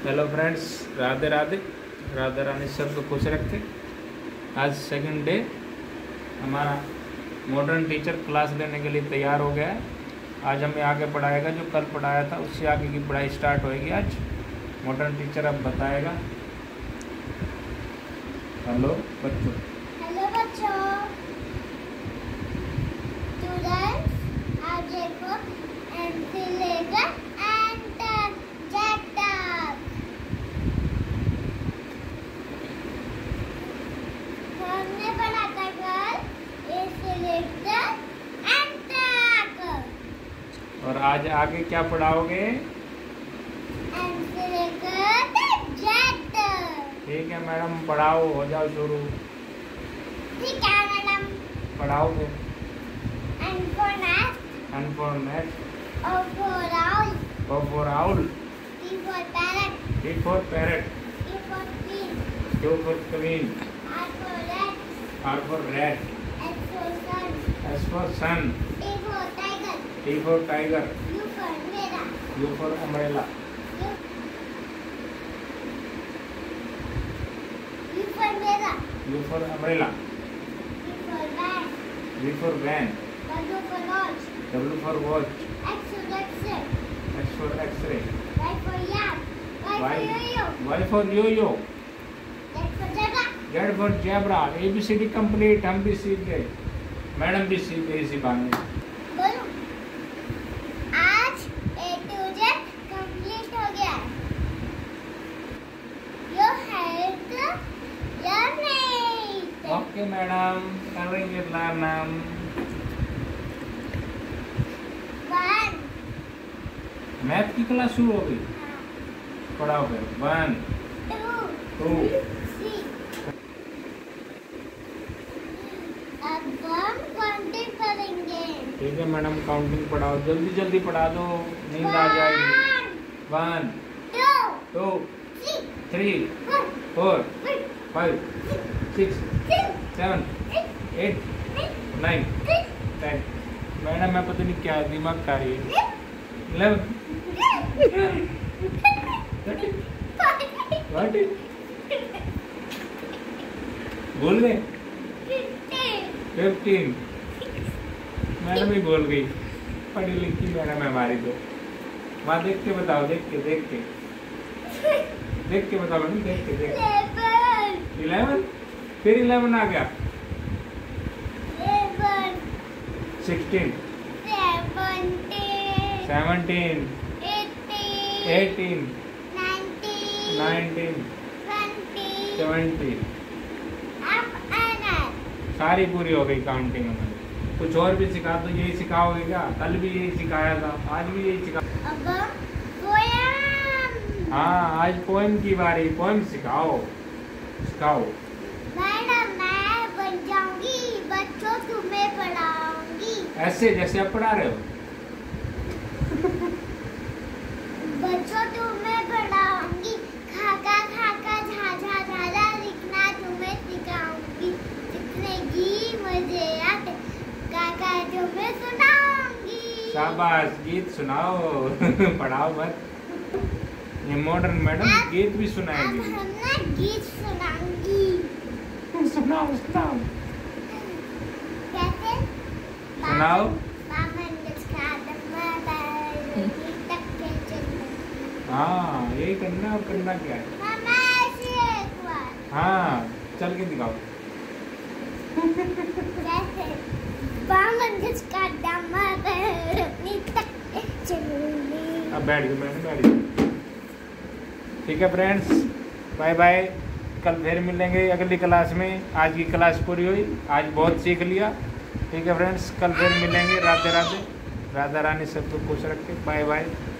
Hello friends, Radhe Radhe. Radha Rani सबको खुश रखे। आज सेकंड डे हमारा मॉडर्न टीचर क्लास लेने के लिए तैयार हो गया है। आज हमें आगे पढ़ाएगा, जो कल पढ़ाया था उससे आगे की पढ़ाई स्टार्ट होएगी। आज मॉडर्न टीचर अब बताएगा। हेलो बच्चों। हेलो बच्चों। स्टूडेंट्स, आज देखो पेंसिल लेकर हमने पढ़ा था कल ऐसे लेकर और आज आगे क्या पढ़ाओगे? ऐसे लेकर जेट। ठीक है मैडम, पढ़ाओ, हो जाओ शुरू। ठीक है मैडम, पढ़ाओगे। N for nest, N for net, O for owl, O for owl, P for parrot, P for parrot, Q for queen, Q for queen, R for rat, R for rat, S for sun, S for sun, T for tiger, T for tiger, U for umbrella, U for umbrella, U for umbrella, U for umbrella, V for van, V for van, W for watch, W for watch, X for X-ray, X for X-ray, Y for yak, Y for yo-yo, Y for yo-yo, Z for zebra. Z for zebra। ABCD complete, हम भी सीख गए, madam भी सीख गई इसी बहाने। बोलो, आज A to Z कंप्लीट हो गया है। Your health, your mate. Okay madam, करेंगे नाम। One, मैथ की क्लास शुरू हो गई। पढ़ाओ फिर। 1 two, 2 three. अब हम काउंटिंग करेंगे। ठीक है मैडम, काउंटिंग पढ़ाओ, जल्दी जल्दी पढ़ा दो, नींद आ जाएगी। 1 Two, 2 three, 3 four, 4 5 6 7 8 9 10। मैडम मैं पता नहीं क्या दिमाग खा रही है। 11 13 बोल गए। 15। मैडम ही बोल गई, पढ़ी लिखी मैडम है हमारी। तो वहाँ देख के बताओ, देख के बताओ मैडम, देख के 11। फिर 11 आ गया। 16 17 18 19 20। सारी पूरी हो गई काउंटिंग हमारी। कुछ और भी सिखा दो। यही सिखाओगे क्या? कल भी यही सिखाया था, आज भी यही सिखा। हाँ, आज पोएम की बारी। पोएम सिखाओ। मैडम मैं बन जाऊंगी, बच्चों तुम्हें पढ़ाऊंगी। ऐसे जैसे आप पढ़ा रहे हो। बच्चों तुम्हें पढ़ाऊंगी, खाका खाका झाझा झाझा लिखना तुम्हें सिखाऊंगी। जितने मजे आते काका तुम्हें सुनाऊंगी। शाबाश, गीत सुनाओ। पढ़ाओ मत। ये मॉडर्न मैडम गीत भी सुनाएंगी। अब हम ना गीत सुनाऊंगी। सुनाओ। कैसे? सुनाओ। हाँ, यही करना। और करना क्या है? मामा ऐसे एक बार। हाँ, चल के दिखाओ। कैसे? बामन जिसका दामाद अपनी तक चलूंगी। अब बैठ गए मैडम, बैठ गए। ठीक है फ्रेंड्स, बाय बाय। कल फिर मिलेंगे अगली क्लास में। आज की क्लास पूरी हुई, आज बहुत सीख लिया। ठीक है फ्रेंड्स, कल फिर मिलेंगे। राधे राधे। राधा रानी सबको खुश रखे। Bye bye.